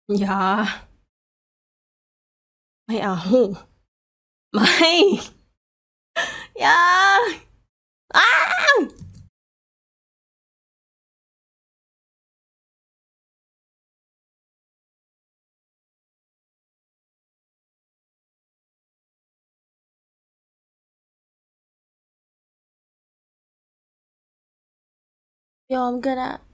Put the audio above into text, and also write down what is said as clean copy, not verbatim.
อย่าไม่เอาไม่อย่าอ้ายอมก็ได้